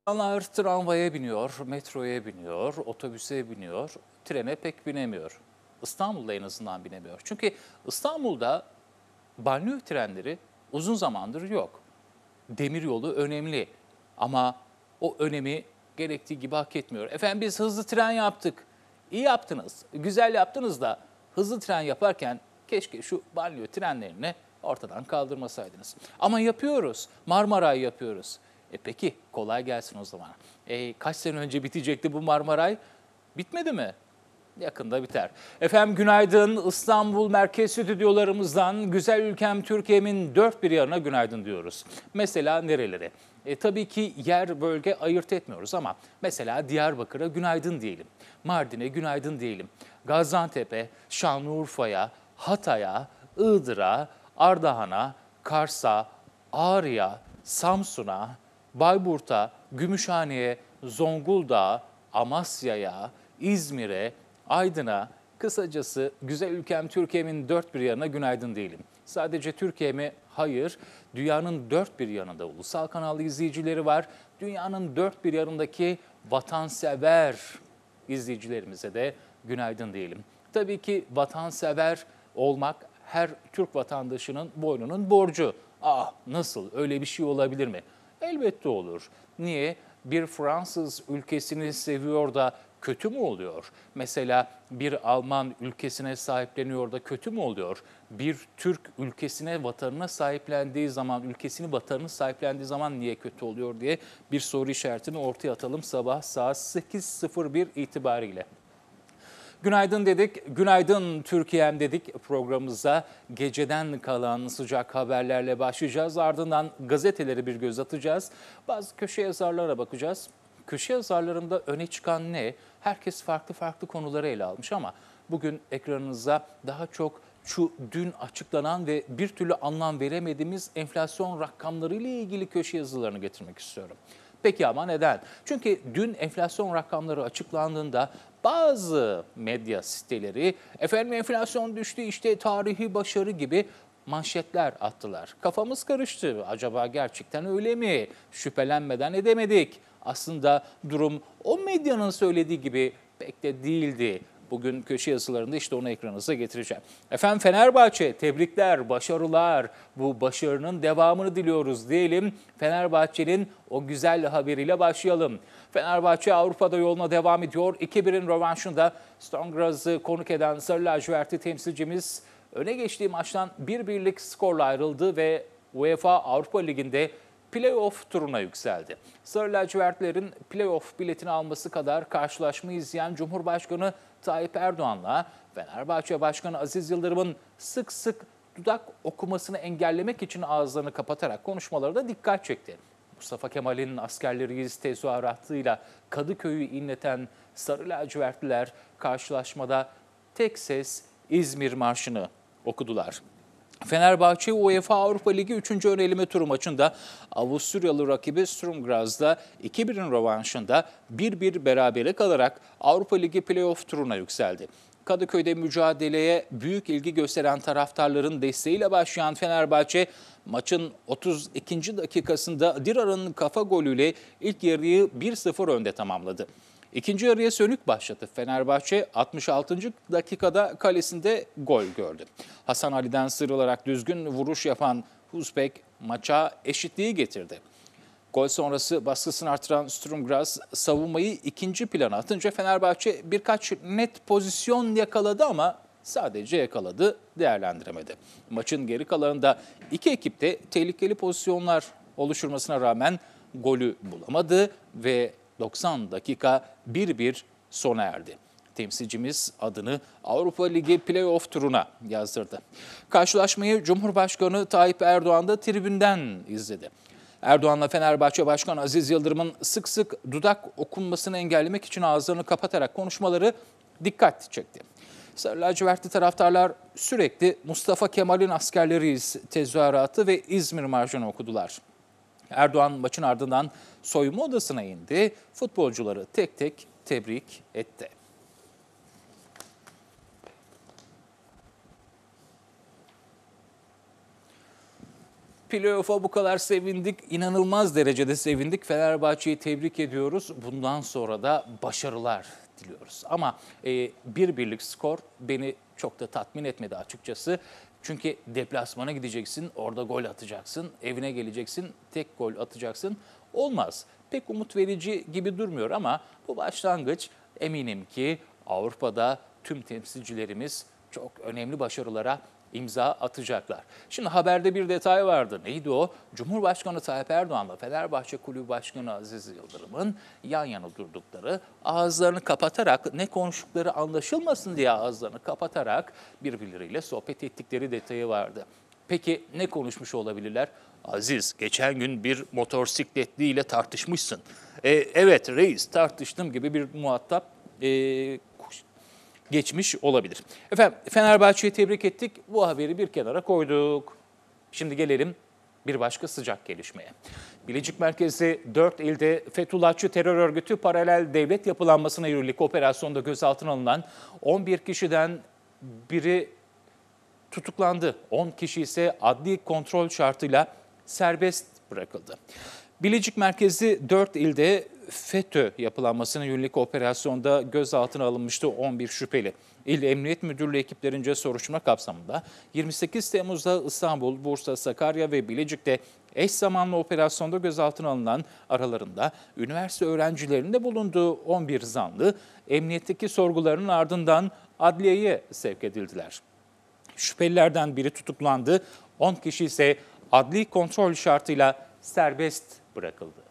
İnsanlar tramvaya biniyor, metroya biniyor, otobüse biniyor, trene pek binemiyor. İstanbul'da en azından binemiyor. Çünkü İstanbul'da banliyö trenleri uzun zamandır yok. Demiryolu önemli ama o önemi gerektiği gibi hak etmiyor. Efendim biz hızlı tren yaptık. İyi yaptınız, güzel yaptınız da hızlı tren yaparken keşke şu banliyö trenlerini ortadan kaldırmasaydınız. Ama yapıyoruz, Marmaray yapıyoruz. Peki kolay gelsin o zaman. Kaç sene önce bitecekti bu Marmaray? Bitmedi mi? Yakında biter. Efendim günaydın, İstanbul Merkez Stüdyolarımızdan güzel ülkem Türkiye'min dört bir yanına günaydın diyoruz. Mesela nerelere? Tabii ki yer bölge ayırt etmiyoruz ama mesela Diyarbakır'a günaydın diyelim. Mardin'e günaydın diyelim. Gaziantep'e, Şanlıurfa'ya, Hatay'a, Iğdır'a, Ardahan'a, Kars'a, Ağrı'ya, Samsun'a, Bayburt'a, Gümüşhane'ye, Zonguldak'a, Amasya'ya, İzmir'e, Aydın'a, kısacası güzel ülkem Türkiye'min dört bir yanına günaydın diyelim. Sadece Türkiye mi? Hayır. Dünyanın dört bir yanında ulusal kanal izleyicileri var. Dünyanın dört bir yanındaki vatansever izleyicilerimize de günaydın diyelim. Tabii ki vatansever olmak her Türk vatandaşının boynunun borcu. Nasıl? Öyle bir şey olabilir mi? Elbette olur. Niye? Bir Fransız ülkesini seviyor da kötü mü oluyor? Mesela bir Alman ülkesine sahipleniyor da kötü mü oluyor? Bir Türk ülkesine, vatanına sahiplendiği zaman, ülkesini, vatanını sahiplendiği zaman niye kötü oluyor diye bir soru işaretini ortaya atalım sabah saat 8.01 itibariyle. Günaydın dedik, günaydın Türkiye'm dedik programımıza. Geceden kalan sıcak haberlerle başlayacağız. Ardından gazetelere bir göz atacağız. Bazı köşe yazarlara bakacağız. Köşe yazarlarında öne çıkan ne? Herkes farklı farklı konuları ele almış ama bugün ekranınıza daha çok şu dün açıklanan ve bir türlü anlam veremediğimiz enflasyon rakamlarıyla ilgili köşe yazılarını getirmek istiyorum. Peki ama neden? Çünkü dün enflasyon rakamları açıklandığında bazı medya siteleri efendim enflasyon düştü işte tarihi başarı gibi manşetler attılar. Kafamız karıştı. Acaba gerçekten öyle mi? Şüphelenmeden edemedik. Aslında durum o medyanın söylediği gibi pek de değildi. Bugün köşe yazılarında işte onu ekranınıza getireceğim. Efendim Fenerbahçe tebrikler, başarılar. Bu başarının devamını diliyoruz diyelim. Fenerbahçe'nin o güzel haberiyle başlayalım. Fenerbahçe Avrupa'da yoluna devam ediyor. 2-1'in rövanşında Sturm Graz'ı konuk eden Sarı Lacivertli temsilcimiz öne geçtiği maçtan 1-1'lik skorla ayrıldı ve UEFA Avrupa Ligi'nde play-off turuna yükseldi. Sarı lacivertlerin play-off biletini alması kadar karşılaşmayı izleyen Cumhurbaşkanı Tayyip Erdoğan'la Fenerbahçe Başkanı Aziz Yıldırım'ın sık sık dudak okumasını engellemek için ağızlarını kapatarak konuşmaları da dikkat çekti. Mustafa Kemal'in askerleriyiz tezahüratıyla Kadıköy'ü inleten Sarı lacivertliler karşılaşmada tek ses İzmir Marşı'nı okudular. Fenerbahçe UEFA Avrupa Ligi 3. ön eleme turu maçında Avusturyalı rakibi Sturm Graz'da 2-1'in rövanşında 1-1 berabere kalarak Avrupa Ligi play-off turuna yükseldi. Kadıköy'de mücadeleye büyük ilgi gösteren taraftarların desteğiyle başlayan Fenerbahçe maçın 32. dakikasında Dirar'ın kafa golüyle ilk yarıyı 1-0 önde tamamladı. İkinci yarıya sönük başladı. Fenerbahçe 66. dakikada kalesinde gol gördü. Hasan Ali'den sıyrılarak düzgün vuruş yapan Uzbek maça eşitliği getirdi. Gol sonrası baskısını artıran Sturm Graz savunmayı ikinci plana atınca Fenerbahçe birkaç net pozisyon yakaladı ama sadece yakaladı, değerlendiremedi. Maçın geri kalanında iki ekip de tehlikeli pozisyonlar oluşturmasına rağmen golü bulamadı ve 90 dakika 1-1 sona erdi. Temsilcimiz adını Avrupa Ligi play-off turuna yazdırdı. Karşılaşmayı Cumhurbaşkanı Tayyip Erdoğan da tribünden izledi. Erdoğan'la Fenerbahçe Başkanı Aziz Yıldırım'ın sık sık dudak okunmasını engellemek için ağızlarını kapatarak konuşmaları dikkat çekti. Sarı lacivertli taraftarlar sürekli Mustafa Kemal'in askerleriyiz tezahüratı ve İzmir Marşı'nı okudular. Erdoğan maçın ardından soyunma odasına indi, futbolcuları tek tek tebrik etti. Playoff'a bu kadar sevindik, inanılmaz derecede sevindik. Fenerbahçe'yi tebrik ediyoruz. Bundan sonra da başarılar diliyoruz. Ama bir birlik skor beni çok da tatmin etmedi açıkçası. Çünkü deplasmana gideceksin, orada gol atacaksın, evine geleceksin, tek gol atacaksın. Olmaz. Pek umut verici gibi durmuyor ama bu başlangıç. Eminim ki Avrupa'da tüm temsilcilerimiz çok önemli başarılara imza atacaklar. Şimdi haberde bir detay vardı. Neydi o? Cumhurbaşkanı Tayyip Erdoğan'la Fenerbahçe Kulübü Başkanı Aziz Yıldırım'ın yan yana durdukları, ağızlarını kapatarak, ne konuştukları anlaşılmasın diye ağızlarını kapatarak birbirleriyle sohbet ettikleri detayı vardı. Peki ne konuşmuş olabilirler? Aziz, geçen gün bir motosikletliyle tartışmışsın. Evet reis, tartıştım gibi bir muhatap geçmiş olabilir. Efendim, Fenerbahçe'yi tebrik ettik, bu haberi bir kenara koyduk. Şimdi gelelim bir başka sıcak gelişmeye. Bilecik merkezi 4 ilde Fethullahçı terör örgütü paralel devlet yapılanmasına yönelik operasyonda gözaltına alınan 11 kişiden biri tutuklandı. 10 kişi ise adli kontrol şartıyla serbest bırakıldı. Bilecik merkezi 4 ilde FETÖ yapılanmasına yönelik operasyonda gözaltına alınmıştı 11 şüpheli. İl Emniyet Müdürlüğü ekiplerince soruşturma kapsamında 28 Temmuz'da İstanbul, Bursa, Sakarya ve Bilecik'te eş zamanlı operasyonda gözaltına alınan aralarında üniversite öğrencilerinin de bulunduğu 11 zanlı emniyetteki sorgularının ardından adliyeye sevk edildiler. Şüphelilerden biri tutuklandı, 10 kişi ise adli kontrol şartıyla serbest bırakıldı.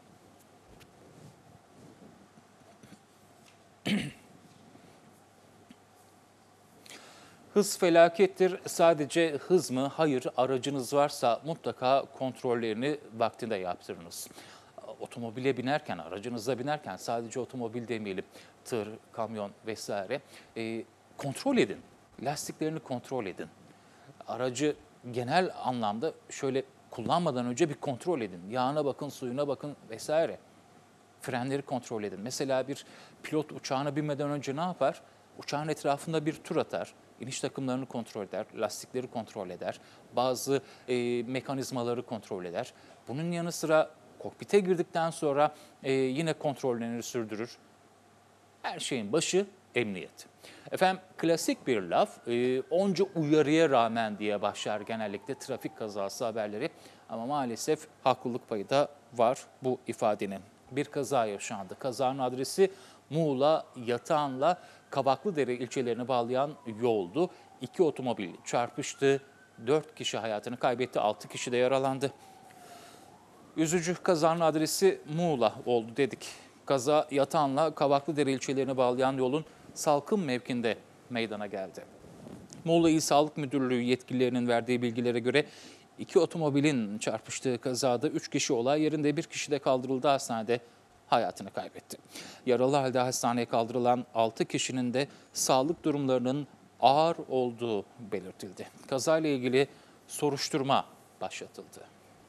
Hız felakettir. Sadece hız mı? Hayır. Aracınız varsa mutlaka kontrollerini vaktinde yaptırınız. Otomobile binerken, aracınıza binerken sadece otomobil demeyelim, tır, kamyon vesaire kontrol edin. Lastiklerini kontrol edin. Aracı genel anlamda şöyle kullanmadan önce bir kontrol edin. Yağına bakın, suyuna bakın vesaire. Frenleri kontrol edin. Mesela bir pilot uçağına binmeden önce ne yapar? Uçağın etrafında bir tur atar. İniş takımlarını kontrol eder, lastikleri kontrol eder, bazı mekanizmaları kontrol eder. Bunun yanı sıra kokpite girdikten sonra yine kontrollerini sürdürür. Her şeyin başı emniyet. Efendim klasik bir laf, onca uyarıya rağmen diye başlar genellikle trafik kazası haberleri. Ama maalesef haklılık payı da var bu ifadenin. Bir kaza yaşandı. Kazanın adresi Muğla, Yatağan'la Kavaklıdere ilçelerini bağlayan yoldu. 2 otomobil çarpıştı. 4 kişi hayatını kaybetti, 6 kişi de yaralandı. Üzücü, kazanın adresi Muğla oldu dedik. Kaza Yatağan'la Kavaklıdere ilçelerini bağlayan yolun Salkım mevkinde meydana geldi. Muğla İl Sağlık Müdürlüğü yetkililerinin verdiği bilgilere göre 2 otomobilin çarpıştığı kazada 3 kişi olay yerinde, 1 kişi de kaldırıldı, hastanede hayatını kaybetti. Yaralı halde hastaneye kaldırılan 6 kişinin de sağlık durumlarının ağır olduğu belirtildi. Kazayla ilgili soruşturma başlatıldı.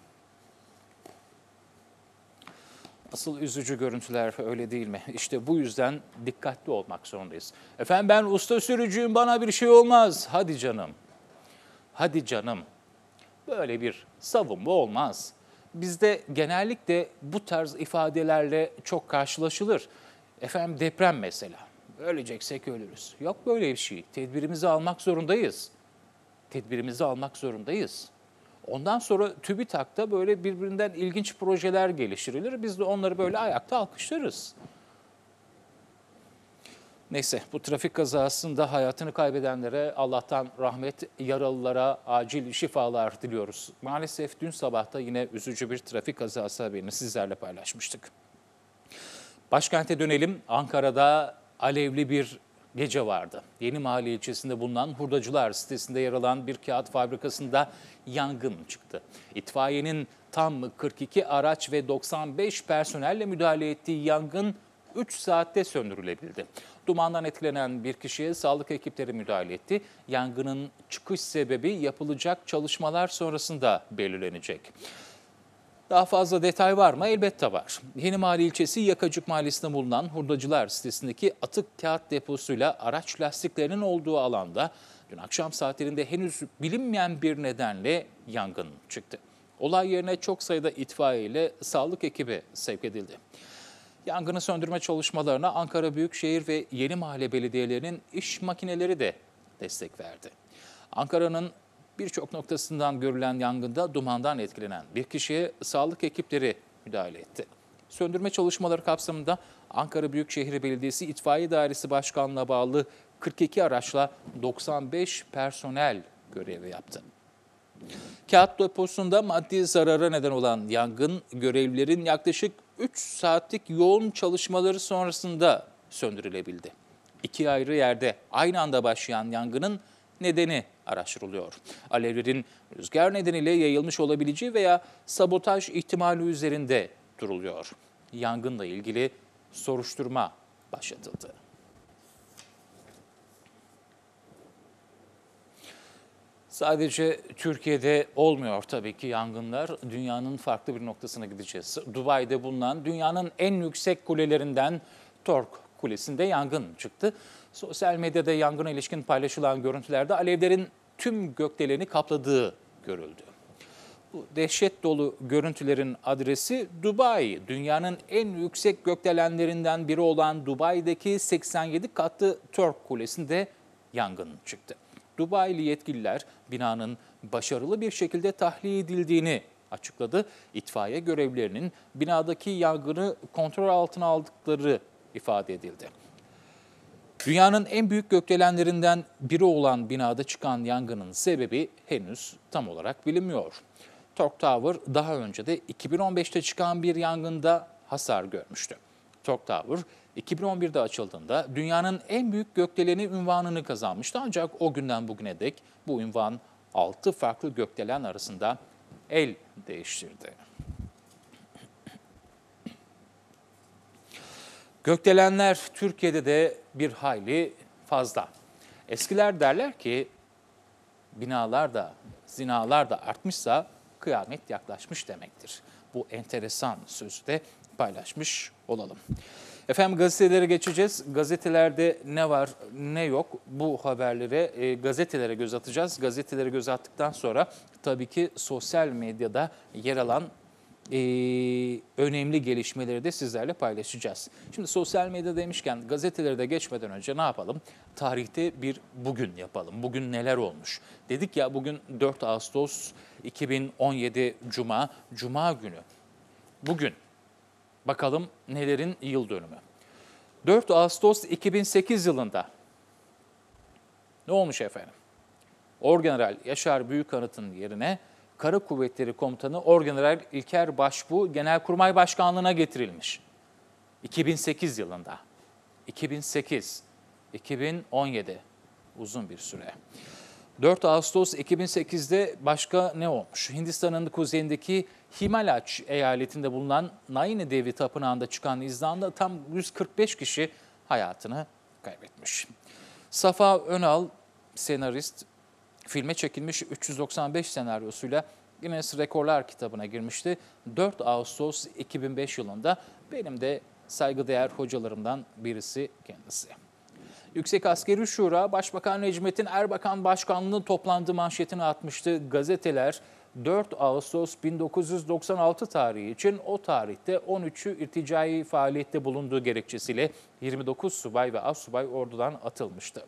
Asıl üzücü görüntüler öyle değil mi? İşte bu yüzden dikkatli olmak zorundayız. Efendim ben usta sürücüyüm, bana bir şey olmaz. Hadi canım, hadi canım. Böyle bir savunma olmaz. Bizde genellikle bu tarz ifadelerle çok karşılaşılır. Efendim deprem mesela. Öleceksek ölürüz. Yok böyle bir şey. Tedbirimizi almak zorundayız. Tedbirimizi almak zorundayız. Ondan sonra TÜBİTAK'ta böyle birbirinden ilginç projeler geliştirilir. Biz de onları böyle ayakta alkışlarız. Neyse, bu trafik kazasında hayatını kaybedenlere Allah'tan rahmet, yaralılara acil şifalar diliyoruz. Maalesef dün sabah da yine üzücü bir trafik kazası haberini sizlerle paylaşmıştık. Başkente dönelim. Ankara'da alevli bir gece vardı. Yeni Mahalle ilçesinde bulunan Hurdacılar sitesinde yer alan bir kağıt fabrikasında yangın çıktı. İtfaiyenin tam 42 araç ve 95 personelle müdahale ettiği yangın 3 saatte söndürülebildi. Dumandan etkilenen bir kişiye sağlık ekipleri müdahale etti. Yangının çıkış sebebi yapılacak çalışmalar sonrasında belirlenecek. Daha fazla detay var mı? Elbette var. Yeni Mahalle ilçesi Yakacık Mahallesi'nde bulunan Hurdacılar sitesindeki atık kağıt deposuyla araç lastiklerinin olduğu alanda dün akşam saatlerinde henüz bilinmeyen bir nedenle yangın çıktı. Olay yerine çok sayıda itfaiye ile sağlık ekibi sevk edildi. Yangını söndürme çalışmalarına Ankara Büyükşehir ve Yenimahalle Belediyelerinin iş makineleri de destek verdi. Ankara'nın birçok noktasından görülen yangında dumandan etkilenen bir kişiye sağlık ekipleri müdahale etti. Söndürme çalışmaları kapsamında Ankara Büyükşehir Belediyesi İtfaiye Dairesi Başkanlığı'na bağlı 42 araçla 95 personel görevi yaptı. Kağıt deposunda maddi zarara neden olan yangın görevlilerin yaklaşık 3 saatlik yoğun çalışmaları sonrasında söndürülebildi. İki ayrı yerde aynı anda başlayan yangının nedeni araştırılıyor. Alevlerin rüzgar nedeniyle yayılmış olabileceği veya sabotaj ihtimali üzerinde duruluyor. Yangınla ilgili soruşturma başlatıldı. Sadece Türkiye'de olmuyor tabii ki yangınlar. Dünyanın farklı bir noktasına gideceğiz. Dubai'de bulunan dünyanın en yüksek kulelerinden Tork Kulesi'nde yangın çıktı. Sosyal medyada yangına ilişkin paylaşılan görüntülerde alevlerin tüm gökdeleni kapladığı görüldü. Bu dehşet dolu görüntülerin adresi Dubai. Dünyanın en yüksek gökdelenlerinden biri olan Dubai'deki 87 katlı Tork Kulesi'nde yangın çıktı. Dubai'li yetkililer binanın başarılı bir şekilde tahliye edildiğini açıkladı. İtfaiye görevlilerinin binadaki yangını kontrol altına aldıkları ifade edildi. Dünyanın en büyük gökdelenlerinden biri olan binada çıkan yangının sebebi henüz tam olarak bilinmiyor. Tork Tower daha önce de 2015'te çıkan bir yangında hasar görmüştü. Tork Tower 2011'de açıldığında dünyanın en büyük gökdeleni unvanını kazanmıştı. Ancak o günden bugüne dek bu unvan 6 farklı gökdelen arasında el değiştirdi. Gökdelenler Türkiye'de de bir hayli fazla. Eskiler derler ki binalar da zinalar da artmışsa kıyamet yaklaşmış demektir. Bu enteresan sözü de paylaşmış olalım. Efendim gazetelere geçeceğiz. Gazetelerde ne var ne yok bu haberlere gazetelere göz atacağız. Gazetelere göz attıktan sonra tabii ki sosyal medyada yer alan önemli gelişmeleri de sizlerle paylaşacağız. Şimdi sosyal medya demişken gazetelere de geçmeden önce ne yapalım? Tarihte bir bugün yapalım. Bugün neler olmuş? Dedik ya bugün 4 Ağustos 2017 Cuma günü. Bugün bakalım nelerin yıl dönümü. 4 Ağustos 2008 yılında ne olmuş efendim? Orgeneral Yaşar Büyükanıt'ın yerine Kara Kuvvetleri Komutanı Orgeneral İlker Başbuğ Genelkurmay Başkanlığı'na getirilmiş. 2008 yılında. 2008, 2017 uzun bir süre. 4 Ağustos 2008'de başka ne olmuş? Hindistan'ın kuzeyindeki Himalaç eyaletinde bulunan Naini Devi Tapınağı'nda çıkan izdihamda tam 145 kişi hayatını kaybetmiş. Safa Önal, senarist, filme çekilmiş 395 senaryosuyla Guinness Rekorlar kitabına girmişti. 4 Ağustos 2005 yılında benim de saygıdeğer hocalarımdan birisi kendisi. Yüksek Askeri Şura, Başbakan Necmettin Erbakan başkanlığının toplandığı manşetini atmıştı. Gazeteler 4 Ağustos 1996 tarihi için o tarihte 13'ü irticai faaliyette bulunduğu gerekçesiyle 29 subay ve astsubay ordudan atılmıştı.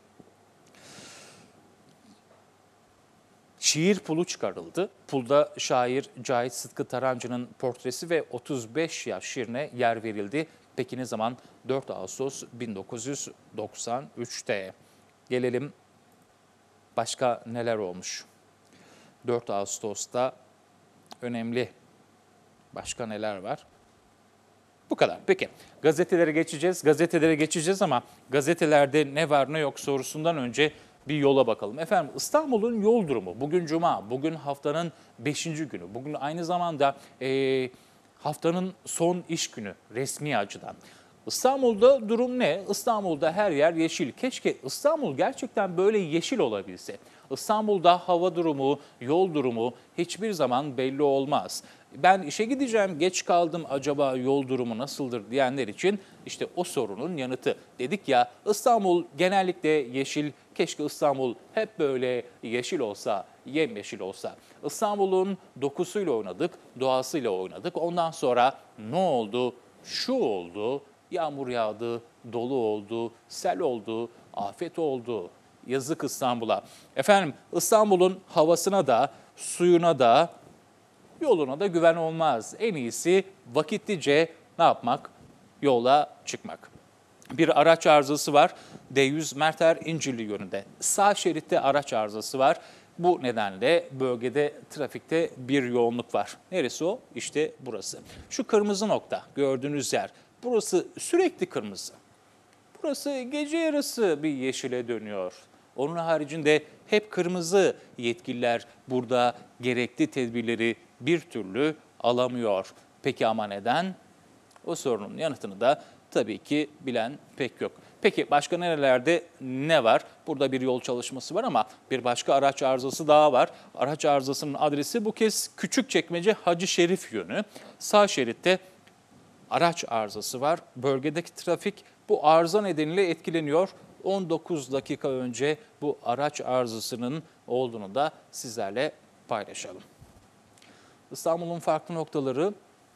Şiir pulu çıkarıldı. Pulda şair Cahit Sıtkı Tarancı'nın portresi ve 35 yaş şiirine yer verildi. Peki ne zaman? 4 Ağustos 1993'te. Gelelim başka neler olmuş? 4 Ağustos'ta önemli başka neler var? Bu kadar. Peki gazetelere geçeceğiz ama gazetelerde ne var ne yok sorusundan önce bir yola bakalım. Efendim İstanbul'un yol durumu. Bugün Cuma, bugün haftanın 5. günü. Bugün aynı zamanda haftanın son iş günü resmi açıdan. İstanbul'da durum ne? İstanbul'da her yer yeşil. Keşke İstanbul gerçekten böyle yeşil olabilse. İstanbul'da hava durumu, yol durumu hiçbir zaman belli olmaz. Ben işe gideceğim, geç kaldım, acaba yol durumu nasıldır diyenler için işte o sorunun yanıtı. Dedik ya İstanbul genellikle yeşil, keşke İstanbul hep böyle yeşil olsa, yemyeşil olsa. İstanbul'un dokusuyla oynadık, doğasıyla oynadık. Ondan sonra ne oldu? Şu oldu, yağmur yağdı, dolu oldu, sel oldu, afet oldu. Yazık İstanbul'a. Efendim İstanbul'un havasına da, suyuna da, yoluna da güven olmaz. En iyisi vakitlice ne yapmak? Yola çıkmak. Bir araç arızası var. D100 Merter İncirli yönünde. Sağ şeritte araç arızası var. Bu nedenle bölgede trafikte bir yoğunluk var. Neresi o? İşte burası. Şu kırmızı nokta gördüğünüz yer. Burası sürekli kırmızı. Burası gece yarısı bir yeşile dönüyor. Onun haricinde hep kırmızı. Yetkililer burada gerekli tedbirleri bir türlü alamıyor. Peki ama neden? O sorunun yanıtını da tabii ki bilen pek yok. Peki başka nerelerde ne var? Burada bir yol çalışması var ama bir başka araç arızası daha var. Araç arızasının adresi bu kez Küçükçekmece Hacı Şerif yönü. Sağ şeritte araç arızası var. Bölgedeki trafik bu arıza nedeniyle etkileniyor. 19 dakika önce bu araç arızasının olduğunu da sizlerle paylaşalım. İstanbul'un farklı noktaları,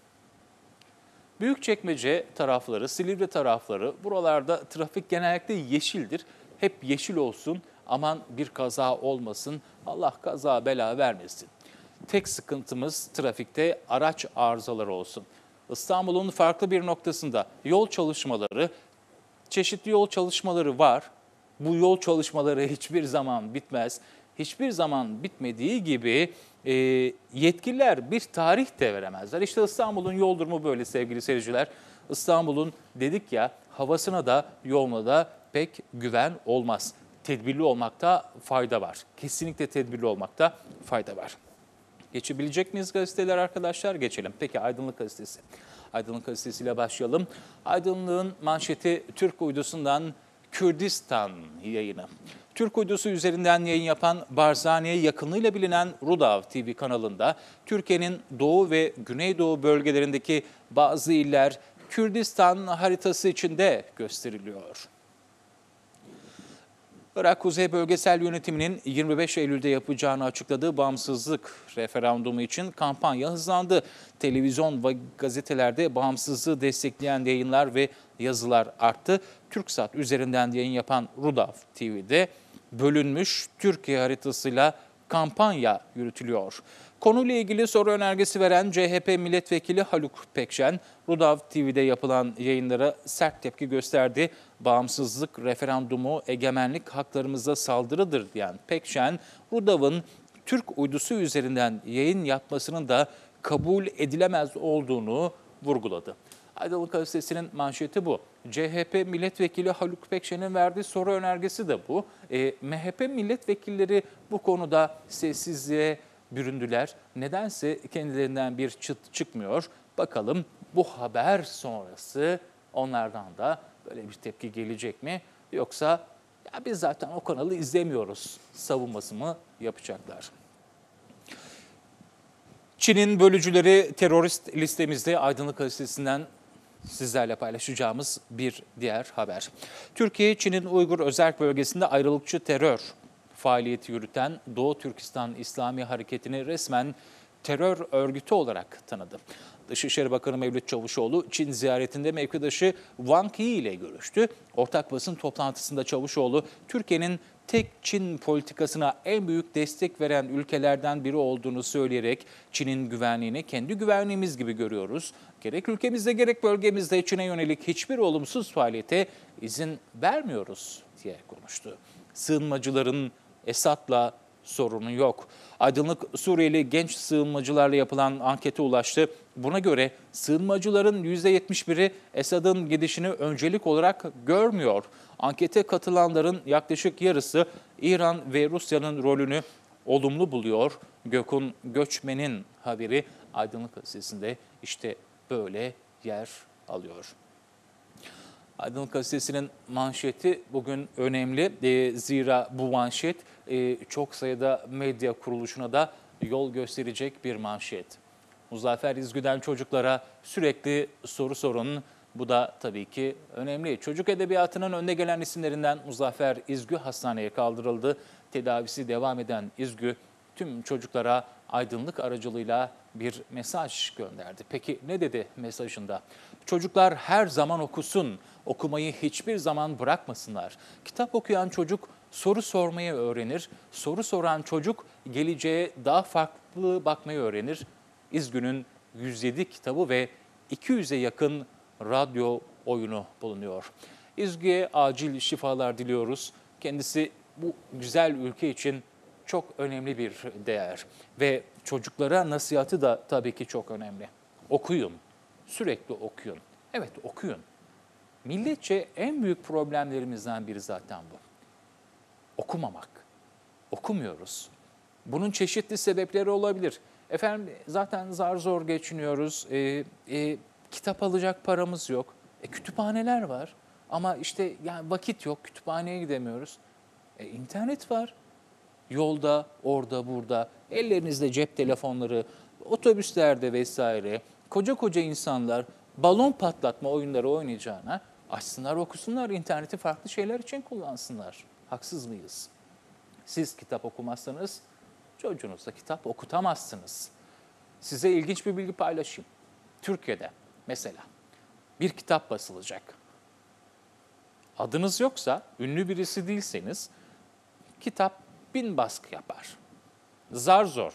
Büyükçekmece tarafları, Silivri tarafları, buralarda trafik genellikle yeşildir. Hep yeşil olsun, aman bir kaza olmasın, Allah kaza bela vermesin. Tek sıkıntımız trafikte araç arızaları olsun. İstanbul'un farklı bir noktasında yol çalışmaları, çeşitli yol çalışmaları var. Bu yol çalışmaları hiçbir zaman bitmez. Hiçbir zaman bitmediği gibi yetkililer bir tarih de veremezler. İşte İstanbul'un yol durumu böyle sevgili seyirciler. İstanbul'un dedik ya havasına da yoluna da pek güven olmaz. Tedbirli olmakta fayda var. Kesinlikle tedbirli olmakta fayda var. Geçebilecek miyiz gazeteler arkadaşlar? Geçelim. Peki Aydınlık Gazetesi. Aydınlık Gazetesi ile başlayalım. Aydınlık'ın manşeti Türk uydusundan Kürdistan yayını. Türk uydusu üzerinden yayın yapan Barzani'ye yakınlığıyla bilinen Rudav TV kanalında Türkiye'nin doğu ve güneydoğu bölgelerindeki bazı iller Kürdistan haritası içinde gösteriliyor. Irak Kuzey Bölgesel Yönetimi'nin 25 Eylül'de yapacağını açıkladığı bağımsızlık referandumu için kampanya hızlandı. Televizyon ve gazetelerde bağımsızlığı destekleyen yayınlar ve yazılar arttı. TürkSat üzerinden yayın yapan Rudav TV'de bölünmüş Türkiye haritasıyla kampanya yürütülüyor. Konuyla ilgili soru önergesi veren CHP milletvekili Haluk Pekşen, Rudav TV'de yapılan yayınlara sert tepki gösterdi. Bağımsızlık referandumu egemenlik haklarımıza saldırıdır diyen Pekşen, Rudav'ın Türk uydusu üzerinden yayın yapmasının da kabul edilemez olduğunu vurguladı. Aydınlık Gazetesi'nin manşeti bu. CHP milletvekili Haluk Pekşen'in verdiği soru önergesi de bu. MHP milletvekilleri bu konuda sessizliğe büründüler. Nedense kendilerinden bir çıt çıkmıyor. Bakalım bu haber sonrası onlardan da böyle bir tepki gelecek mi? Yoksa ya biz zaten o kanalı izlemiyoruz savunması mı yapacaklar? Çin'in bölücüleri terörist listemizde. Aydınlık Gazetesi'nden sizlerle paylaşacağımız bir diğer haber. Türkiye, Çin'in Uygur Özerk Bölgesi'nde ayrılıkçı terör faaliyeti yürüten Doğu Türkistan İslami Hareketi'ni resmen terör örgütü olarak tanıdı. Dışişleri Bakanı Mevlüt Çavuşoğlu, Çin ziyaretinde mevkidaşı Wang Yi ile görüştü. Ortak basın toplantısında Çavuşoğlu, Türkiye'nin tek Çin politikasına en büyük destek veren ülkelerden biri olduğunu söyleyerek Çin'in güvenliğini kendi güvenliğimiz gibi görüyoruz. Gerek ülkemizde gerek bölgemizde Çin'e yönelik hiçbir olumsuz faaliyete izin vermiyoruz diye konuştu. Sığınmacıların Esad'la sorunu yok. Aydınlık Suriyeli genç sığınmacılarla yapılan ankete ulaştı. Buna göre sığınmacıların %71'i Esad'ın gidişini öncelik olarak görmüyor. Ankete katılanların yaklaşık yarısı İran ve Rusya'nın rolünü olumlu buluyor. Gökhan Göçmen'in haberi Aydınlık Gazetesi'nde işte böyle yer alıyor. Aydınlık Gazetesi'nin manşeti bugün önemli. Zira bu manşet çok sayıda medya kuruluşuna da yol gösterecek bir manşet. Muzaffer İzgü'den çocuklara sürekli soru sorun. Bu da tabii ki önemli. Çocuk edebiyatının önde gelen isimlerinden Muzaffer İzgü hastaneye kaldırıldı. Tedavisi devam eden İzgü tüm çocuklara aydınlık aracılığıyla bir mesaj gönderdi. Peki ne dedi mesajında? Çocuklar her zaman okusun, okumayı hiçbir zaman bırakmasınlar. Kitap okuyan çocuk soru sormayı öğrenir, soru soran çocuk geleceğe daha farklı bakmayı öğrenir. İzgün'ün 107 kitabı ve 200'e yakın radyo oyunu bulunuyor. İzgü'ye acil şifalar diliyoruz. Kendisi bu güzel ülke için çok önemli bir değer ve çocuklara nasihatı da tabii ki çok önemli. Okuyun, sürekli okuyun. Evet, okuyun. Milletçe en büyük problemlerimizden biri zaten bu. Okumamak. Okumuyoruz. Bunun çeşitli sebepleri olabilir. Efendim zaten zar zor geçiniyoruz. Kitap alacak paramız yok. Kütüphaneler var. Ama işte yani vakit yok. Kütüphaneye gidemiyoruz. İnternet var. Yolda, orada, burada. Ellerinizde cep telefonları, otobüslerde vesaire. Koca koca insanlar balon patlatma oyunları oynayacağına açsınlar, okusunlar, interneti farklı şeyler için kullansınlar. Haksız mıyız? Siz kitap okumazsanız çocuğunuza kitap okutamazsınız. Size ilginç bir bilgi paylaşayım. Türkiye'de mesela bir kitap basılacak. Adınız yoksa, ünlü birisi değilseniz kitap 1000 baskı yapar. Zar zor.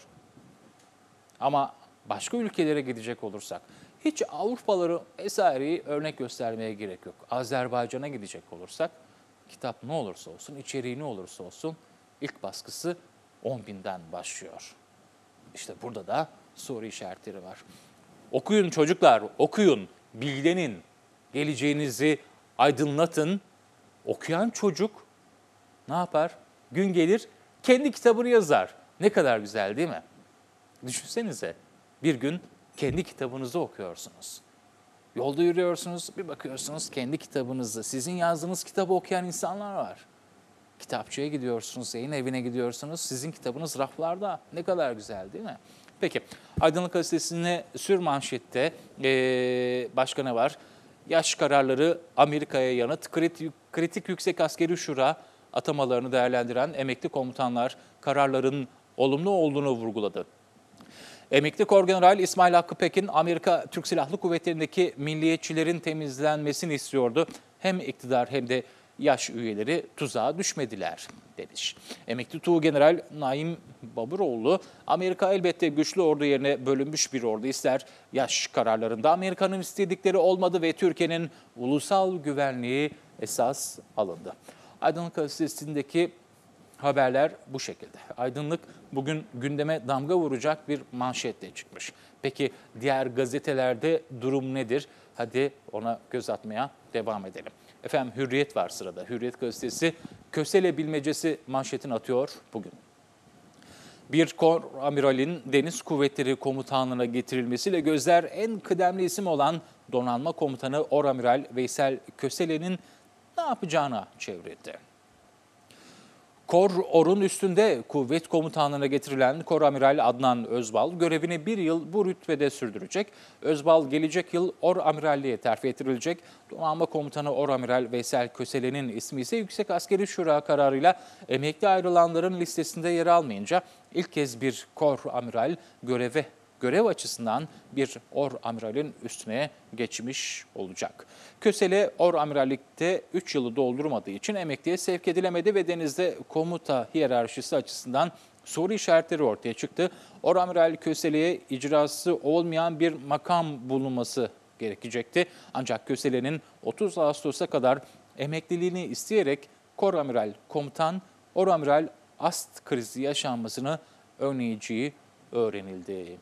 Ama başka ülkelere gidecek olursak, hiç Avrupaları vesaireyi örnek göstermeye gerek yok. Azerbaycan'a gidecek olursak, kitap ne olursa olsun, içeriği ne olursa olsun ilk baskısı 10.000'den başlıyor. İşte burada da soru işaretleri var. Okuyun çocuklar, okuyun, bilgilenin, geleceğinizi aydınlatın. Okuyan çocuk ne yapar? Gün gelir, kendi kitabını yazar. Ne kadar güzel değil mi? Düşünsenize, bir gün kendi kitabınızı okuyorsunuz. Yolda yürüyorsunuz, bir bakıyorsunuz kendi kitabınızı, sizin yazdığınız kitabı okuyan insanlar var. Kitapçıya gidiyorsunuz, yayın evine gidiyorsunuz, sizin kitabınız raflarda. Ne kadar güzel değil mi? Peki, Aydınlık Gazetesi'ne sürmanşette başka ne var? Yaş kararları Amerika'ya yanıt, kritik yüksek askeri şura atamalarını değerlendiren emekli komutanlar kararların olumlu olduğunu vurguladı. Emekli Korgeneral İsmail Hakkı Pekin, Amerika Türk Silahlı Kuvvetleri'ndeki milliyetçilerin temizlenmesini istiyordu. Hem iktidar hem de yaş üyeleri tuzağa düşmediler demiş. Emekli Tuğgeneral Naim Baburoğlu, Amerika elbette güçlü ordu yerine bölünmüş bir ordu ister. Yaş kararlarında Amerika'nın istedikleri olmadı ve Türkiye'nin ulusal güvenliği esas alındı. Aydınlık Gazetesi'ndeki haberler bu şekilde. Aydınlık bugün gündeme damga vuracak bir manşetle çıkmış. Peki diğer gazetelerde durum nedir? Hadi ona göz atmaya devam edelim. Efendim Hürriyet var sırada. Hürriyet gazetesi Kösele bilmecesi manşetini atıyor bugün. Bir kor amiralin Deniz Kuvvetleri Komutanlığı'na getirilmesiyle gözler en kıdemli isim olan Donanma Komutanı Oramiral Veysel Kösele'nin ne yapacağına çevrildi. Kor-Or'un üstünde kuvvet komutanlığına getirilen Koramiral Adnan Özbal görevini bir yıl bu rütbede sürdürecek. Özbal gelecek yıl Oramiralliğe terfi ettirilecek. Donanma Komutanı Oramiral Veysel Kösele'nin ismi ise Yüksek Askeri Şura kararıyla emekli ayrılanların listesinde yer almayınca ilk kez bir Koramiral görev açısından bir Oramiral'in üstüne geçmiş olacak. Kösele Oramirallikte 3 yılı doldurmadığı için emekliye sevk edilemedi ve denizde komuta hiyerarşisi açısından soru işaretleri ortaya çıktı. Oramiral Kösele'ye icrası olmayan bir makam bulunması gerekecekti. Ancak Kösele'nin 30 Ağustos'a kadar emekliliğini isteyerek Koramiral komutan Oramiral ast krizi yaşanmasını önleyeceği öğrenildi.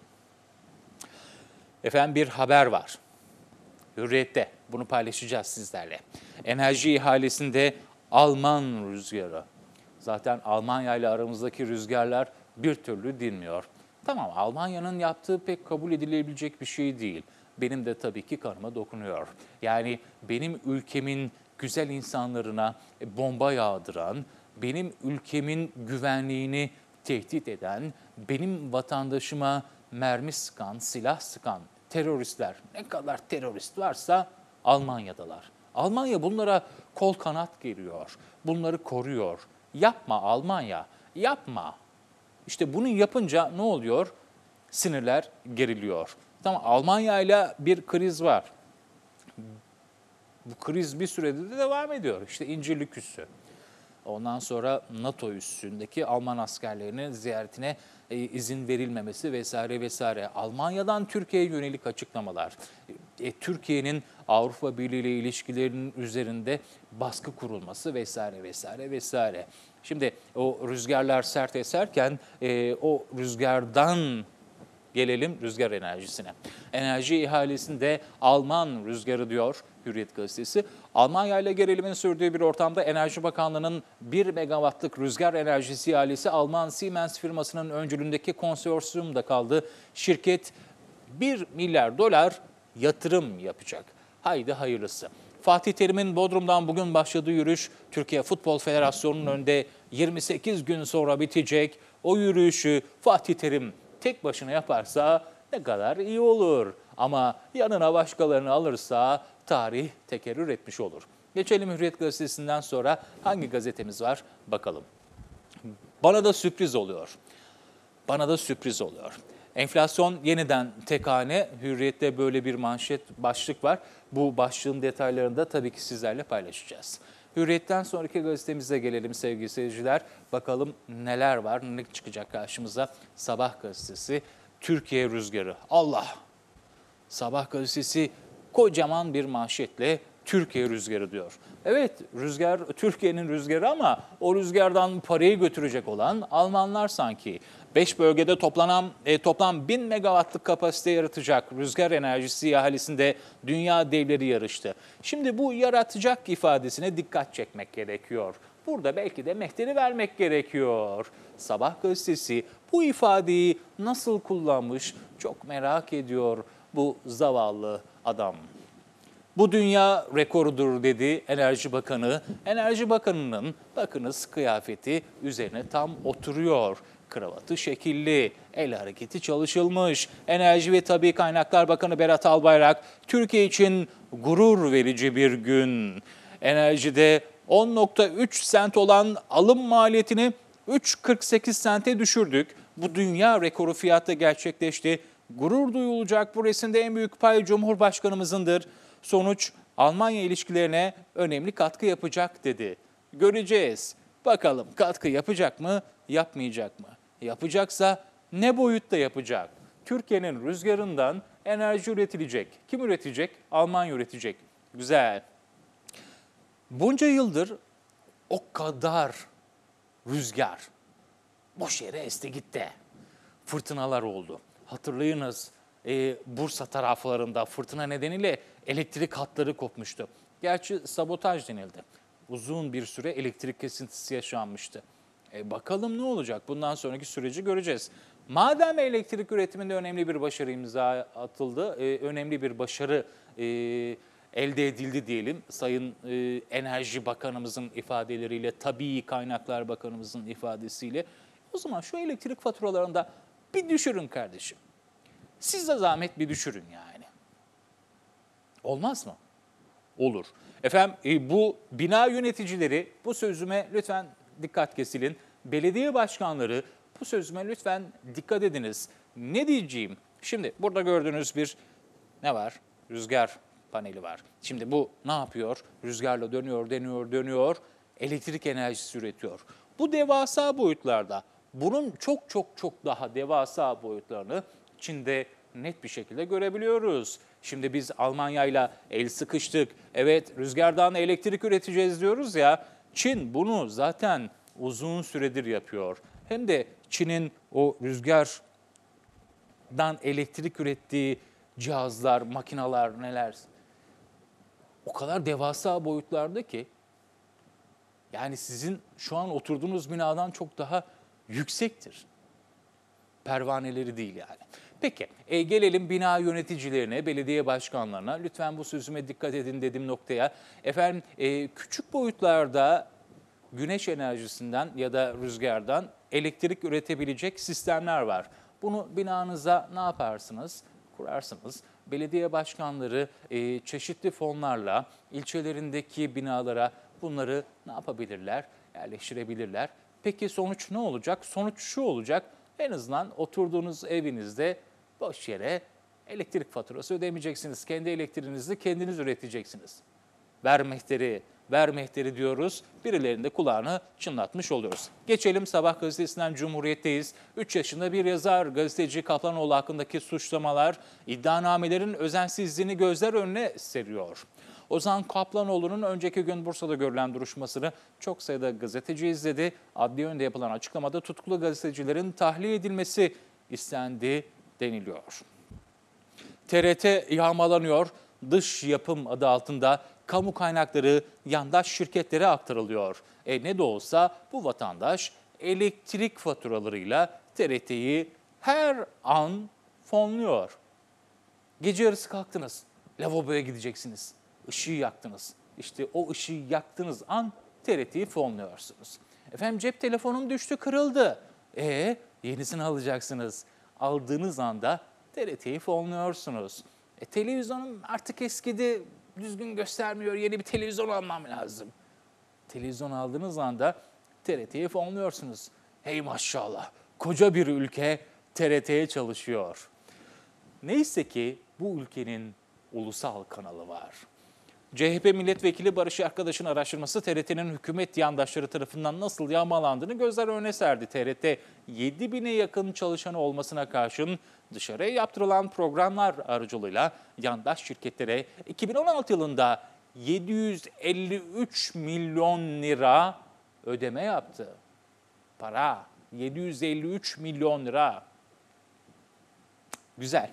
Efendim bir haber var. Hürriyet'te bunu paylaşacağız sizlerle. Enerji ihalesinde Alman rüzgarı. Zaten Almanya ile aramızdaki rüzgarlar bir türlü dinmiyor. Tamam, Almanya'nın yaptığı pek kabul edilebilecek bir şey değil. Benim de tabii ki kanıma dokunuyor. Yani benim ülkemin güzel insanlarına bomba yağdıran, benim ülkemin güvenliğini tehdit eden, benim vatandaşıma mermi sıkan, silah sıkan teröristler, ne kadar terörist varsa Almanya'dalar. Almanya bunlara kol kanat geriyor, bunları koruyor. Yapma Almanya, yapma. İşte bunu yapınca ne oluyor? Sinirler geriliyor. Tamam, Almanya ile bir kriz var. Bu kriz bir süredir de devam ediyor. İşte İncirlik Üssü. Ondan sonra NATO üssündeki Alman askerlerinin ziyaretine izin verilmemesi vesaire vesaire. Almanya'dan Türkiye'ye yönelik açıklamalar. Türkiye'nin Avrupa Birliği ile ilişkilerinin üzerinde baskı kurulması vesaire vesaire vesaire. Şimdi o rüzgarlar sert eserken o rüzgardan gelelim rüzgar enerjisine. Enerji ihalesinde Alman rüzgarı diyor Hürriyet gazetesi. Almanya ile gerilimin sürdüğü bir ortamda Enerji Bakanlığı'nın 1 megawattlık rüzgar enerjisi ihalesi Alman Siemens firmasının öncülüğündeki konsorsiyumda kaldı. Şirket 1 milyar dolar yatırım yapacak. Haydi hayırlısı. Fatih Terim'in Bodrum'dan bugün başladığı yürüyüş Türkiye Futbol Federasyonu'nun önünde 28 gün sonra bitecek. O yürüyüşü Fatih Terim tek başına yaparsa ne kadar iyi olur. Ama yanına başkalarını alırsa tarih tekerrür etmiş olur. Geçelim Hürriyet gazetesinden sonra hangi gazetemiz var bakalım. Bana da sürpriz oluyor. Bana da sürpriz oluyor. Enflasyon yeniden tek hane. Hürriyet'te böyle bir başlık var. Bu başlığın detaylarını da tabii ki sizlerle paylaşacağız. Hürriyet'ten sonraki gazetemize gelelim sevgili seyirciler. Bakalım neler var, ne çıkacak karşımıza. Sabah gazetesi, Türkiye rüzgarı. Allah! Sabah gazetesi kocaman bir manşetle Türkiye rüzgarı diyor. Evet, rüzgar Türkiye'nin rüzgarı ama o rüzgardan parayı götürecek olan Almanlar sanki. 5 bölgede toplam 1000 megawattlık kapasite yaratacak rüzgar enerjisi ihalesinde dünya devleri yarıştı. Şimdi bu yaratacak ifadesine dikkat çekmek gerekiyor. Burada belki de mehteri vermek gerekiyor. Sabah gazetesi bu ifadeyi nasıl kullanmış çok merak ediyor bu zavallı adam. Bu dünya rekorudur dedi Enerji Bakanı. Enerji Bakanı'nın bakınız kıyafeti üzerine tam oturuyor. Kravatı şekilli, el hareketi çalışılmış. Enerji ve Tabii Kaynaklar Bakanı Berat Albayrak, Türkiye için gurur verici bir gün. Enerjide 10,3 sent olan alım maliyetini 3,48 sente düşürdük. Bu dünya rekoru fiyatta gerçekleşti. Gurur duyulacak bu resimde en büyük pay Cumhurbaşkanımızındır. Sonuç Almanya ilişkilerine önemli katkı yapacak dedi. Göreceğiz. Bakalım katkı yapacak mı, yapmayacak mı? Yapacaksa ne boyutta yapacak? Türkiye'nin rüzgarından enerji üretilecek. Kim üretecek? Almanya üretecek. Güzel. Bunca yıldır o kadar rüzgar boş yere esti gitti. Fırtınalar oldu. Hatırlayınız Bursa taraflarında fırtına nedeniyle elektrik hatları kopmuştu. Gerçi sabotaj denildi. Uzun bir süre elektrik kesintisi yaşanmıştı. Bakalım ne olacak? Bundan sonraki süreci göreceğiz. Madem elektrik üretiminde önemli bir başarı imza atıldı, önemli bir başarı elde edildi diyelim. Sayın Enerji Bakanımızın ifadeleriyle, Tabii Kaynaklar Bakanımızın ifadesiyle. O zaman şu elektrik faturalarında bir düşürün kardeşim. Siz de zahmet bir düşürün yani. Olmaz mı? Olur. Efendim bu bina yöneticileri, bu sözüme lütfen dikkat kesilin. Belediye başkanları bu sözüme lütfen dikkat ediniz. Ne diyeceğim? Şimdi burada gördüğünüz bir ne var? Rüzgar paneli var. Şimdi bu ne yapıyor? Rüzgarla dönüyor. Elektrik enerjisi üretiyor. Bu devasa boyutlarda. Bunun çok daha devasa boyutlarını Çin'de net bir şekilde görebiliyoruz. Şimdi biz Almanya'yla el sıkıştık. Evet, rüzgardan elektrik üreteceğiz diyoruz ya. Çin bunu zaten uzun süredir yapıyor. Hem de Çin'in o rüzgardan elektrik ürettiği cihazlar, makineler neler o kadar devasa boyutlarda ki yani sizin şu an oturduğunuz binadan çok daha yüksektir. Pervaneleri değil yani. Peki gelelim bina yöneticilerine, belediye başkanlarına. Lütfen bu sözüme dikkat edin dediğim noktaya. Efendim küçük boyutlarda güneş enerjisinden ya da rüzgardan elektrik üretebilecek sistemler var. Bunu binanıza ne yaparsınız? Kurarsınız. Belediye başkanları çeşitli fonlarla ilçelerindeki binalara bunları ne yapabilirler? Yerleştirebilirler. Peki sonuç ne olacak? Sonuç şu olacak. En azından oturduğunuz evinizde boş yere elektrik faturası ödemeyeceksiniz. Kendi elektriğinizi kendiniz üreteceksiniz. Ver mehteri diyoruz. Birilerinin de kulağını çınlatmış oluyoruz. Geçelim Sabah gazetesinden Cumhuriyet'teyiz. 3 yaşında bir yazar gazeteci Kaplanoğlu hakkındaki suçlamalar iddianamelerin özensizliğini gözler önüne seriyor. Ozan Kaplanoğlu'nun önceki gün Bursa'da görülen duruşmasını çok sayıda gazeteci izledi. Adliye önünde yapılan açıklamada tutuklu gazetecilerin tahliye edilmesi istendi deniliyor. TRT yağmalanıyor, dış yapım adı altında kamu kaynakları yandaş şirketlere aktarılıyor. Ne de olsa bu vatandaş elektrik faturalarıyla TRT'yi her an fonluyor. Gece yarısı kalktınız, lavaboya gideceksiniz, ışığı yaktınız. İşte o ışığı yaktığınız an TRT'yi fonluyorsunuz. Efendim cep telefonum düştü, kırıldı. Yenisini alacaksınız. Aldığınız anda TRT'yi fonluyorsunuz. Televizyonum artık eskidi, düzgün göstermiyor, yeni bir televizyon almam lazım. Televizyon aldığınız anda TRT'yi fonluyorsunuz. Hey maşallah, koca bir ülke TRT'ye çalışıyor. Neyse ki bu ülkenin ulusal kanalı var. CHP milletvekili Barış Arkadaş'ın araştırması TRT'nin hükümet yandaşları tarafından nasıl yağmalandığını gözler önüne serdi. TRT 7.000'e yakın çalışanı olmasına karşın dışarıya yaptırılan programlar aracılığıyla yandaş şirketlere 2016 yılında 753 milyon lira ödeme yaptı. Para 753 milyon lira. Güzel.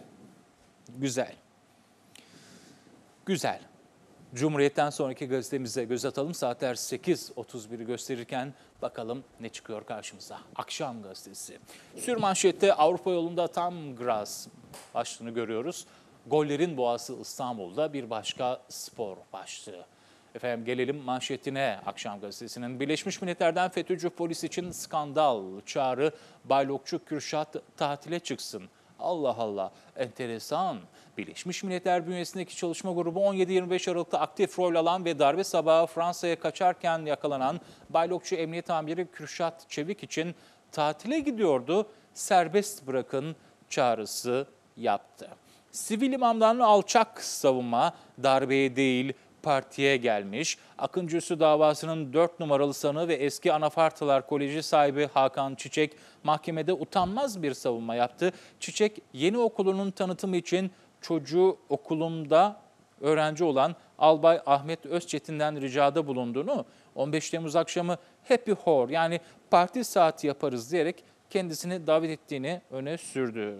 Cumhuriyet'ten sonraki gazetemize göz atalım. Saatler 8.31'i gösterirken bakalım ne çıkıyor karşımıza. Akşam gazetesi. Sürmanşette Avrupa yolunda tam gaz başlığını görüyoruz. Gollerin boğası İstanbul'da bir başka spor başlığı. Efendim gelelim manşetine Akşam gazetesinin. Birleşmiş Milletler'den FETÖ'cü polis için skandal çağrı, Baylokçu Kürşat tatile çıksın. Allah Allah, enteresan. Birleşmiş Milletler bünyesindeki çalışma grubu 17-25 Aralık'ta aktif rol alan ve darbe sabahı Fransa'ya kaçarken yakalanan Baylokçu Emniyet Amiri Kürşat Çevik için tatile gidiyordu. Serbest bırakın çağrısı yaptı. Sivil imamdan alçak savunma, darbeye değil partiye gelmiş. Akıncı Üssü davasının 4 numaralı sanığı ve eski Anafartalar Koleji sahibi Hakan Çiçek mahkemede utanmaz bir savunma yaptı. Çiçek yeni okulunun tanıtımı için çocuğu okulumda öğrenci olan Albay Ahmet Özçetin'den ricada bulunduğunu, 15 Temmuz akşamı Happy Hour yani parti saati yaparız diyerek kendisini davet ettiğini öne sürdü.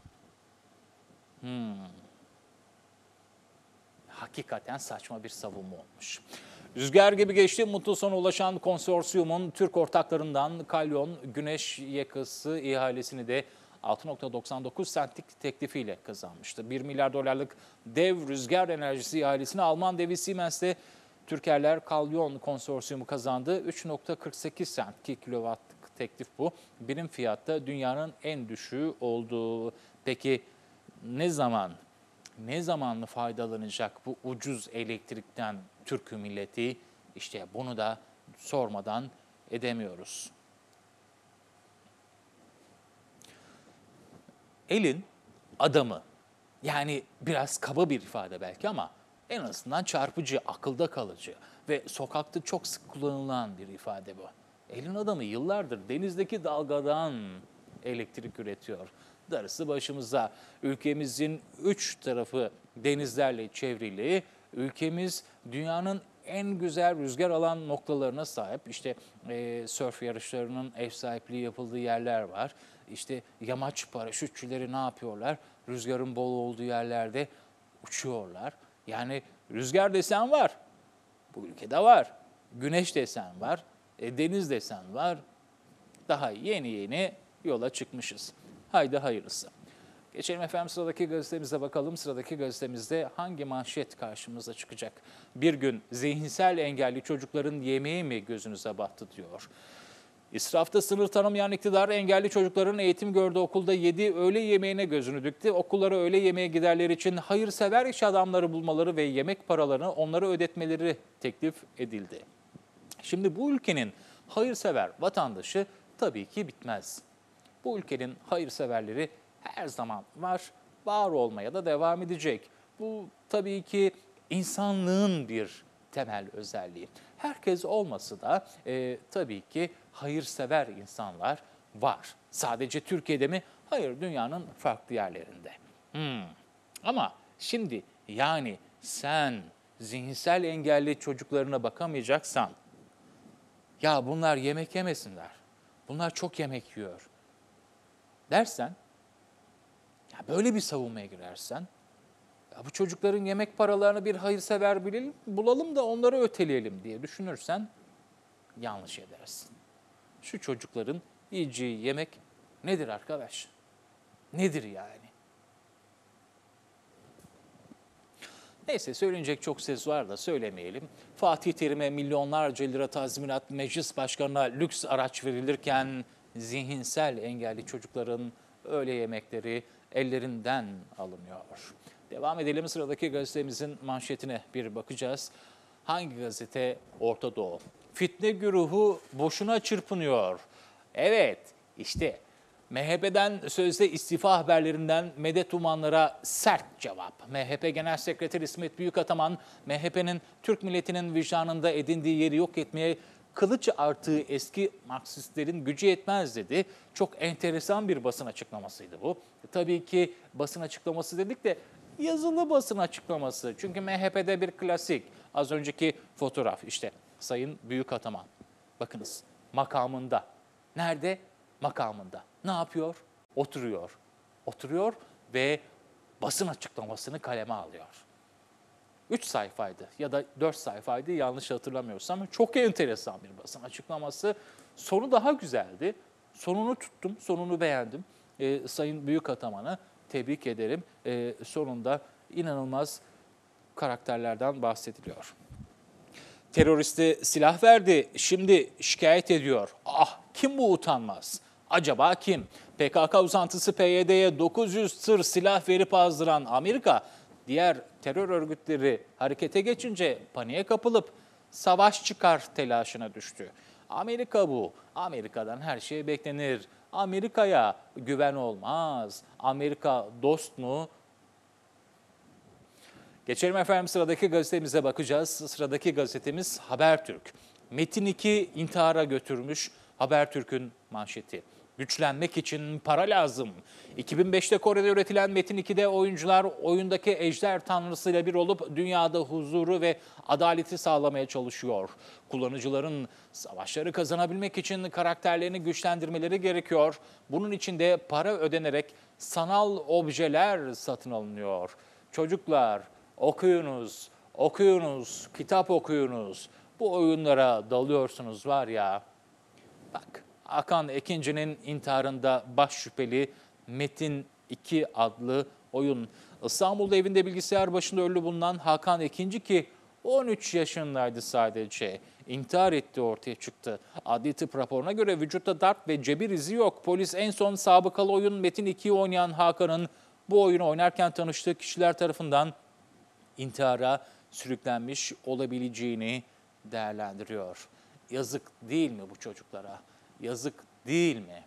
Hakikaten saçma bir savunma olmuş. Rüzgar gibi geçti. Mutlu sona ulaşan konsorsiyumun Türk ortaklarından Kalyon Güneş Yakası ihalesini de 6.99 centlik teklifiyle kazanmıştı. 1 milyar dolarlık dev rüzgar enerjisi ihalesini Alman devi Siemens'te Türkerler Kalyon konsorsiyumu kazandı. 3.48 cent kilowattlık teklif bu. Birim fiyatta dünyanın en düşüğü olduğu. Peki ne zaman faydalanacak bu ucuz elektrikten Türk milleti? İşte bunu da sormadan edemiyoruz. Elin adamı, yani biraz kaba bir ifade belki ama en azından çarpıcı, akılda kalıcı ve sokakta çok sık kullanılan bir ifade bu. Elin adamı yıllardır denizdeki dalgadan elektrik üretiyor. Darısı başımıza. Ülkemizin 3 tarafı denizlerle çevrili. Ülkemiz dünyanın en güzel rüzgar alan noktalarına sahip. İşte sörf yarışlarının ev sahipliği yapıldığı yerler var. İşte yamaç paraşütçüleri ne yapıyorlar? Rüzgarın bol olduğu yerlerde uçuyorlar. Yani rüzgar desen var. Bu ülkede var. Güneş desen var. Deniz desen var. Daha yeni yola çıkmışız. Haydi hayırlısı. Geçelim efendim sıradaki gazetemize bakalım. Sıradaki gazetemizde hangi manşet karşımıza çıkacak? Bir gün zihinsel engelli çocukların yemeği mi gözünüze battı diyor. İsrafta sınır tanımayan iktidar engelli çocukların eğitim gördüğü okulda yediği öğle yemeğine gözünü dikti. Okullara öğle yemeğe giderleri için hayırsever iş adamları bulmaları ve yemek paralarını onlara ödetmeleri teklif edildi. Şimdi bu ülkenin hayırsever vatandaşı tabii ki bitmez. Bu ülkenin hayırseverleri her zaman var olmaya da devam edecek. Bu tabii ki insanlığın bir temel özelliği. Herkes olması da tabii ki hayırsever insanlar var. Sadece Türkiye'de mi? Hayır, dünyanın farklı yerlerinde. Ama şimdi yani sen zihinsel engelli çocuklarına bakamayacaksan, ya bunlar yemek yemesinler, bunlar çok yemek yiyor dersen, ya böyle bir savunmaya girersen, ya bu çocukların yemek paralarını bir hayırsever bulalım da onları öteleyelim diye düşünürsen yanlış edersin. Şu çocukların yiyeceği yemek nedir arkadaş? Nedir yani? Neyse, söylenecek çok söz var da söylemeyelim. Fatih Terim'e milyonlarca lira tazminat, meclis başkanına lüks araç verilirken zihinsel engelli çocukların öğle yemekleri ellerinden alınıyor. Devam edelim, sıradaki gazetemizin manşetine bir bakacağız. Hangi gazete? Orta Doğu. Fitne güruhu boşuna çırpınıyor. Evet, işte MHP'den sözde istifa haberlerinden medet umanlara sert cevap. MHP Genel Sekreteri İsmet Büyükataman, MHP'nin Türk milletinin vicdanında edindiği yeri yok etmeye kılıç artığı eski Marksistlerin gücü yetmez dedi. Çok enteresan bir basın açıklamasıydı bu. Tabii ki basın açıklaması dedik de yazılı basın açıklaması. Çünkü MHP'de bir klasik. Az önceki fotoğraf işte Sayın Büyükataman. Bakınız, makamında. Nerede? Makamında. Ne yapıyor? Oturuyor. Oturuyor ve basın açıklamasını kaleme alıyor. 3 sayfaydı ya da 4 sayfaydı, yanlış hatırlamıyorsam. Çok enteresan bir basın açıklaması. Sonu daha güzeldi. Sonunu tuttum, sonunu beğendim. Sayın Büyükataman'ı tebrik ederim. Sonunda inanılmaz karakterlerden bahsediliyor. Teröriste silah verdi, şimdi şikayet ediyor. Ah, kim bu utanmaz? Acaba kim? PKK uzantısı PYD'ye 900 tır silah verip azdıran Amerika, diğer terör örgütleri harekete geçince paniğe kapılıp savaş çıkar telaşına düştü. Amerika bu. Amerika'dan her şey beklenir. Amerika'ya güven olmaz. Amerika dost mu? Geçelim efendim, sıradaki gazetemize bakacağız. Sıradaki gazetemiz Habertürk. Metin 2 intihara götürmüş. Habertürk'ün manşeti. Güçlenmek için para lazım. 2005'te Kore'de üretilen Metin 2'de oyuncular oyundaki ejder tanrısıyla bir olup dünyada huzuru ve adaleti sağlamaya çalışıyor. Kullanıcıların savaşları kazanabilmek için karakterlerini güçlendirmeleri gerekiyor. Bunun için de para ödenerek sanal objeler satın alınıyor. Çocuklar, okuyunuz, okuyunuz, kitap okuyunuz. Bu oyunlara dalıyorsunuz var ya. Bak, Hakan Ekinci'nin intiharında baş şüpheli Metin 2 adlı oyun. İstanbul'da evinde bilgisayar başında ölü bulunan Hakan Ekinci, ki 13 yaşındaydı sadece, intihar ettiği ortaya çıktı. Adli tıp raporuna göre vücutta darp ve cebir izi yok. Polis en son sabıkalı oyun Metin 2'yi oynayan Hakan'ın bu oyunu oynarken tanıştığı kişiler tarafından intihara sürüklenmiş olabileceğini değerlendiriyor. Yazık değil mi bu çocuklara? Yazık değil mi?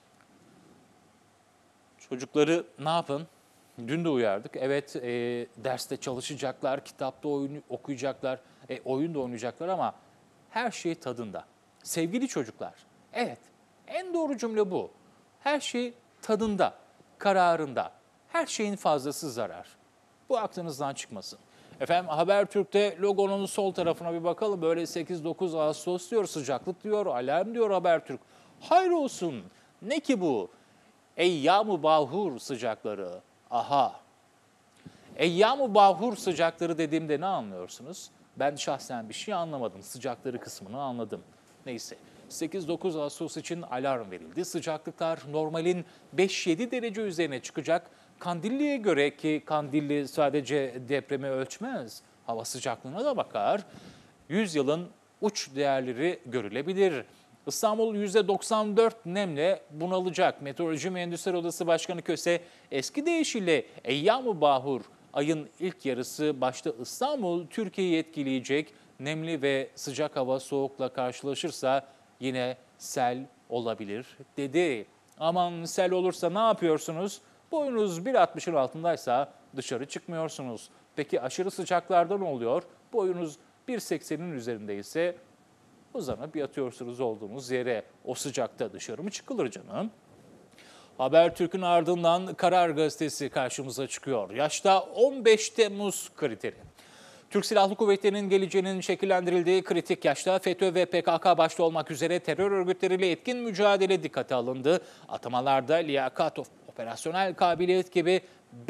Çocukları ne yapın? Dün de uyardık. Evet, derste çalışacaklar, kitapta oyun okuyacaklar, oyun da oynayacaklar ama her şey tadında. Sevgili çocuklar, evet, en doğru cümle bu. Her şey tadında, kararında. Her şeyin fazlası zarar. Bu aklınızdan çıkmasın. Efendim, Habertürk'te logonun sol tarafına bir bakalım. Böyle 8-9 Ağustos diyor, sıcaklık diyor, alarm diyor Habertürk. Hayır olsun. Ne ki bu? Eyyam-ı bahur sıcakları. Aha. Eyyam-ı bahur sıcakları dediğimde ne anlıyorsunuz? Ben şahsen bir şey anlamadım. Sıcakları kısmını anladım. Neyse. 8-9 Ağustos için alarm verildi. Sıcaklıklar normalin 5-7 derece üzerine çıkacak. Kandilli'ye göre, ki Kandilli sadece depremi ölçmez, hava sıcaklığına da bakar, 100 yılın uç değerleri görülebilir. İstanbul %94 nemle bunalacak. Meteoroloji Mühendisler Odası Başkanı Köse, eski deyişiyle Eyyam-ı Bahur, ayın ilk yarısı başta İstanbul, Türkiye'yi etkileyecek. Nemli ve sıcak hava soğukla karşılaşırsa yine sel olabilir dedi. Aman sel olursa ne yapıyorsunuz? Boyunuz 1.60'ın altındaysa dışarı çıkmıyorsunuz. Peki aşırı sıcaklarda ne oluyor? Boyunuz 1.80'in üzerindeyse uzanıp yatıyorsunuz olduğunuz yere. O sıcakta dışarı mı çıkılır canım? Habertürk'ün ardından Karar Gazetesi karşımıza çıkıyor. Yaşta 15 Temmuz kriteri. Türk Silahlı Kuvvetleri'nin geleceğinin şekillendirildiği kritik yaşta FETÖ ve PKK başta olmak üzere terör örgütleriyle etkin mücadele dikkate alındı. Atamalarda liyakat, operasyonel kabiliyet gibi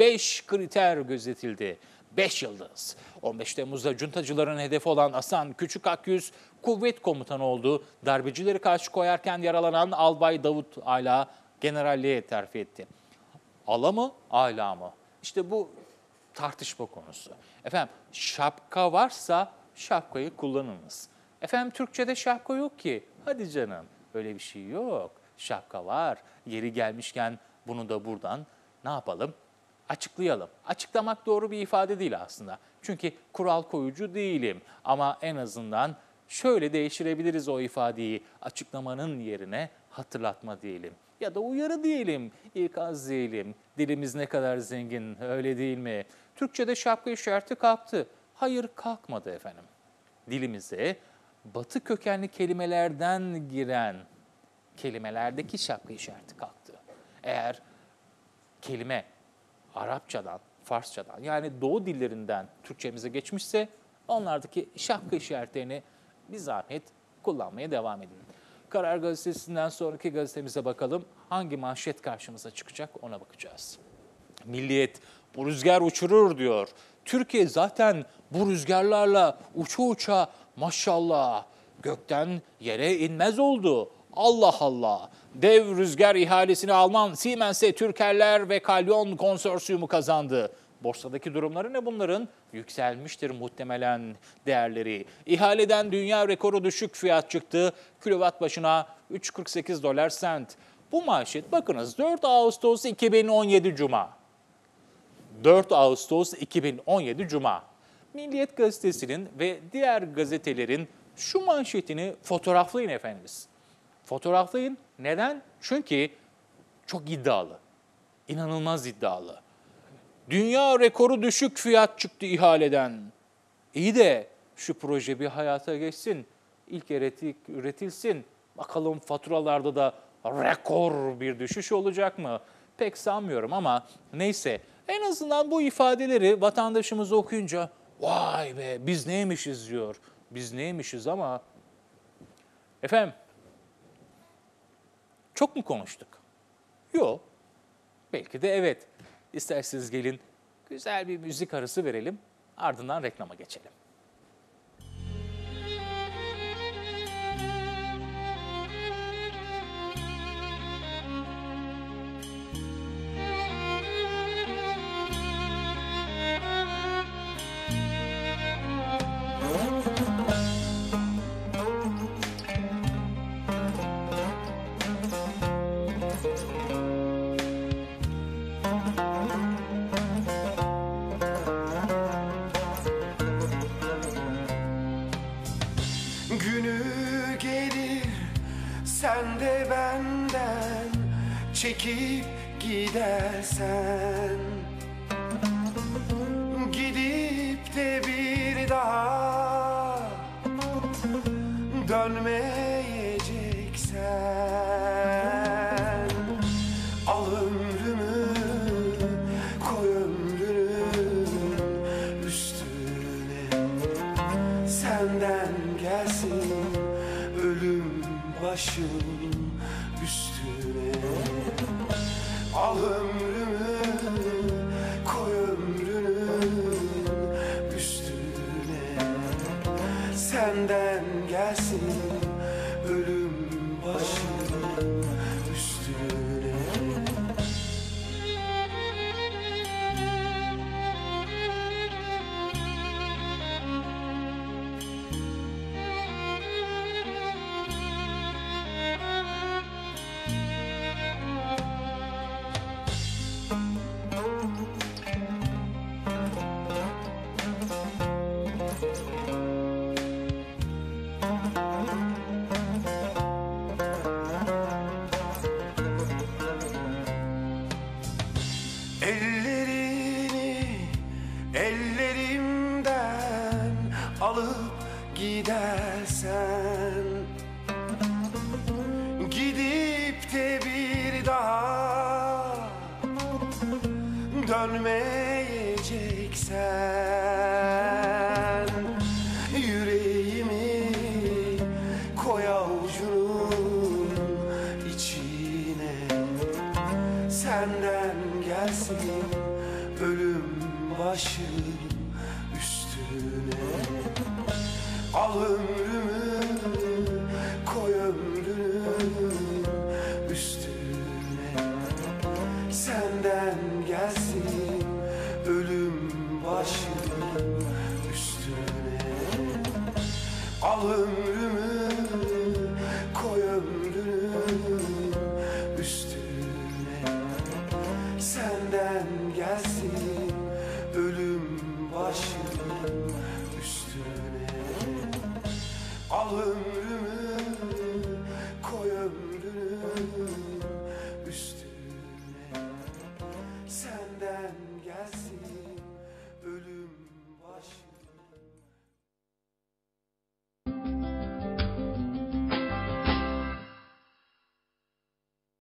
5 kriter gözetildi. 5 yıldız. 15 Temmuz'da cuntacıların hedefi olan Hasan Küçük Akyüz kuvvet komutanı oldu. Darbecileri karşı koyarken yaralanan Albay Davut Ala generalliğe terfi etti. Ala mı, ala mı? İşte bu tartışma konusu. Efendim şapka varsa şapkayı kullanınız. Efendim Türkçe'de şapka yok ki. Hadi canım öyle bir şey yok. Şapka var. Yeri gelmişken bunu da buradan ne yapalım? Açıklayalım. Açıklamak doğru bir ifade değil aslında. Çünkü kural koyucu değilim. Ama en azından şöyle değiştirebiliriz o ifadeyi. Açıklamanın yerine hatırlatma diyelim. Ya da uyarı diyelim, ikaz diyelim. Dilimiz ne kadar zengin, öyle değil mi? Türkçe'de şapka işareti kalktı. Hayır, kalkmadı efendim. Dilimize Batı kökenli kelimelerden giren kelimelerdeki şapka işareti kalktı. Eğer kelime Arapçadan, Farsçadan yani Doğu dillerinden Türkçemize geçmişse onlardaki şapka işaretlerini bir zahmet kullanmaya devam edin. Karar Gazetesi'nden sonraki gazetemize bakalım. Hangi manşet karşımıza çıkacak ona bakacağız. Milliyet bu rüzgar uçurur diyor. Türkiye zaten bu rüzgarlarla uça uça maşallah gökten yere inmez oldu. Allah Allah. Dev rüzgar ihalesini Alman Siemens'e Türkerler ve Kalyon konsorsiyumu kazandı. Borsadaki durumları ne bunların? Yükselmiştir muhtemelen değerleri. İhaleden dünya rekoru düşük fiyat çıktı. Kilowatt başına 3,48 dolar sent. Bu manşet bakınız 4 Ağustos 2017 Cuma. 4 Ağustos 2017 Cuma. Milliyet Gazetesi'nin ve diğer gazetelerin şu manşetini fotoğraflayın efendimiz. Fotoğraflayın. Neden? Çünkü çok iddialı. İnanılmaz iddialı. Dünya rekoru düşük fiyat çıktı ihaleden. İyi de şu proje bir hayata geçsin. İlk üretilsin. Bakalım faturalarda da rekor bir düşüş olacak mı? Pek sanmıyorum ama neyse. En azından bu ifadeleri vatandaşımız okuyunca vay be biz neymişiz diyor. Biz neymişiz ama efendim çok mu konuştuk? Yok. Belki de evet. İsterseniz gelin güzel bir müzik arası verelim. Ardından reklama geçelim. Sen de benden çekip gidersen, gidip de bir daha dönmeyeceksen, al ömrümü koy ömrünün üstüne, senden gelsin ölüm başım üstüne, al ömrümü koy ömrünün üstüne, senden gelsin ölüm başım üstüne. gidersen, gidip de bir daha dönmeyeceksen, yüreğimi koy avucunun içine. Senden gelsin ölüm başım üstüne. Al ömrümü koy ömrünün üstüne. Senden gelsin ölüm başım üstüne. Al ömrümü